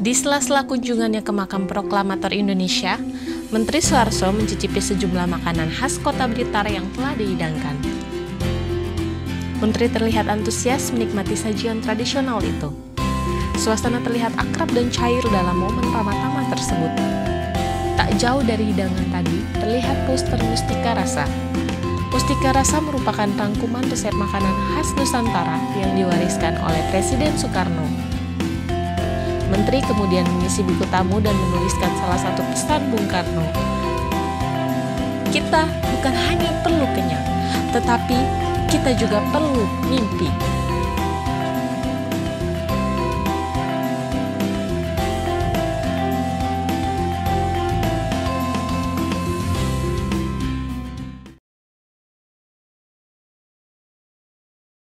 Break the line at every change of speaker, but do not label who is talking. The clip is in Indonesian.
Di sela-sela kunjungannya ke makam proklamator Indonesia, Menteri Soeharto mencicipi sejumlah makanan khas kota Blitar yang telah dihidangkan. Menteri terlihat antusias menikmati sajian tradisional itu. Suasana terlihat akrab dan cair dalam momen ramah-tamah tersebut. Tak jauh dari hidangan tadi, terlihat poster Mustika Rasa. Mustika Rasa merupakan rangkuman resep makanan khas Nusantara yang diwariskan oleh Presiden Soekarno. Menteri kemudian mengisi buku tamu dan menuliskan salah satu pesan Bung Karno. Kita bukan hanya perlu kenyang, tetapi kita juga perlu mimpi.